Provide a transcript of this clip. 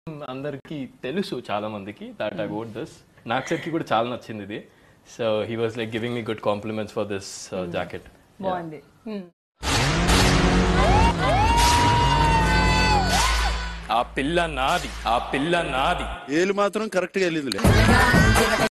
అందరికి తెలుసు చాలా మందికి దట్ ఐ వోట్ దిస్. నాకు సార్కి కూడా చాలా నచ్చింది ఇది. So he was like giving me good compliments for this jacket. బాగుంది. ఆ పిల్ల నాది, ఆ పిల్ల నాది. ఏలు మాత్రం కరెక్ట్గా వెళ్ళిందిలే.